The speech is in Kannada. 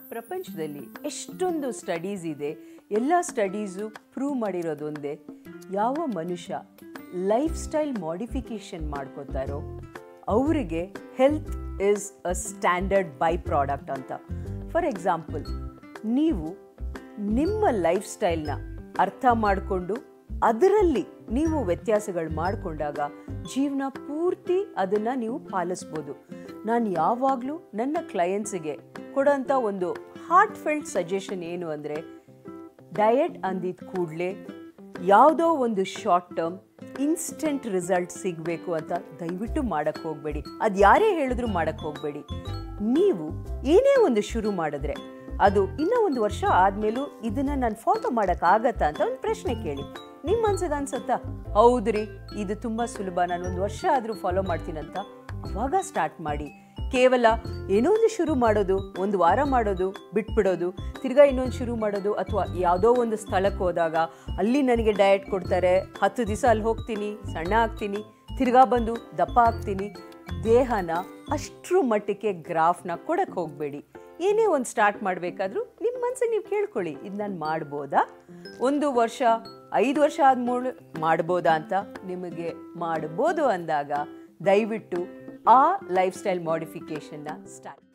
ಪ್ರಪಂಚದಲ್ಲಿ ಎಷ್ಟೊಂದು ಸ್ಟಡೀಸ್ ಇದೆ. ಎಲ್ಲ ಸ್ಟಡೀಸು ಪ್ರೂವ್ ಮಾಡಿರೋದು ಒಂದೇ, ಯಾವ ಮನುಷ್ಯ ಲೈಫ್ ಸ್ಟೈಲ್ ಮಾಡಿಫಿಕೇಷನ್ ಮಾಡ್ಕೋತಾರೋ ಅವರಿಗೆ health is a standard by product ಅಂತ. ಫಾರ್ ಎಕ್ಸಾಂಪಲ್, ನೀವು ನಿಮ್ಮ ಲೈಫ್ ಸ್ಟೈಲ್ನ ಅರ್ಥ ಮಾಡಿಕೊಂಡು ಅದರಲ್ಲಿ ನೀವು ವ್ಯತ್ಯಾಸಗಳು ಮಾಡಿಕೊಂಡಾಗ ಜೀವನ ಪೂರ್ತಿ ಅದನ್ನು ನೀವು ಪಾಲಿಸ್ಬೋದು. ನಾನು ಯಾವಾಗಲೂ ನನ್ನ ಕ್ಲಯಂಟ್ಸಿಗೆ ಕೊಡೋಂಥ ಒಂದು ಹಾರ್ಟ್ ಫೆಲ್ಟ್ ಸಜೆಷನ್ ಏನು ಅಂದರೆ, ಡಯಟ್ ಅಂದಿದ್ದ ಕೂಡಲೇ ಯಾವುದೋ ಒಂದು ಶಾರ್ಟ್ ಟರ್ಮ್ ಇನ್ಸ್ಟೆಂಟ್ ರಿಸಲ್ಟ್ ಸಿಗಬೇಕು ಅಂತ ದಯವಿಟ್ಟು ಮಾಡೋಕ್ಕೆ ಹೋಗಬೇಡಿ. ಅದು ಯಾರೇ ಹೇಳಿದ್ರು ಮಾಡೋಕ್ಕೆ ಹೋಗಬೇಡಿ. ನೀವು ಏನೇ ಒಂದು ಶುರು ಮಾಡಿದ್ರೆ ಅದು ಇನ್ನೂ ಒಂದು ವರ್ಷ ಆದಮೇಲೂ ಇದನ್ನು ನಾನು ಫಾಲೋ ಮಾಡೋಕ್ಕಾಗತ್ತಾ ಅಂತ ಒಂದು ಪ್ರಶ್ನೆ ಕೇಳಿ. ನಿಮ್ಮ ಮನ್ಸಿಗೆ ಅನ್ಸುತ್ತಾ, ಹೌದ್ರಿ ಇದು ತುಂಬ ಸುಲಭ, ನಾನು ಒಂದು ವರ್ಷ ಆದರೂ ಫಾಲೋ ಮಾಡ್ತೀನಂತ, ಅವಾಗ ಸ್ಟಾರ್ಟ್ ಮಾಡಿ. ಕೇವಲ ಏನೋ ಒಂದು ಶುರು ಮಾಡೋದು, ಒಂದು ವಾರ ಮಾಡೋದು, ಬಿಟ್ಬಿಡೋದು, ತಿರ್ಗಾ ಇನ್ನೊಂದು ಶುರು ಮಾಡೋದು, ಅಥವಾ ಯಾವುದೋ ಒಂದು ಸ್ಥಳಕ್ಕೆ ಹೋದಾಗ ಅಲ್ಲಿ ನನಗೆ ಡಯಟ್ ಕೊಡ್ತಾರೆ, 10 ದಿವಸ ಅಲ್ಲಿ ಹೋಗ್ತೀನಿ, ಸಣ್ಣ ಆಗ್ತೀನಿ, ತಿರ್ಗಾ ಬಂದು ದಪ್ಪ ಆಗ್ತೀನಿ. ದೇಹನ ಅಷ್ಟರ ಮಟ್ಟಕ್ಕೆ ಗ್ರಾಫ್ನ ಕೊಡಕ್ಕೆ ಹೋಗಬೇಡಿ. ಏನೇ ಒಂದು ಸ್ಟಾರ್ಟ್ ಮಾಡಬೇಕಾದ್ರೂ ನಿಮ್ಮ ಮನಸ್ಸಿಗೆ ನೀವು ಕೇಳ್ಕೊಳ್ಳಿ, ಇದು ನಾನು ಮಾಡ್ಬೋದಾ, 1 ವರ್ಷ 5 ವರ್ಷ ಆದ್ಮೇಲೆ ಮಾಡ್ಬೋದಾ ಅಂತ. ನಿಮಗೆ ಮಾಡ್ಬೋದು ಅಂದಾಗ ದಯವಿಟ್ಟು ಆ ಲೈಫ್ ಸ್ಟೈಲ್ ಮಾಡಿಫಿಕೇಷನ್ನ ಸ್ಟಾರ್ಟ್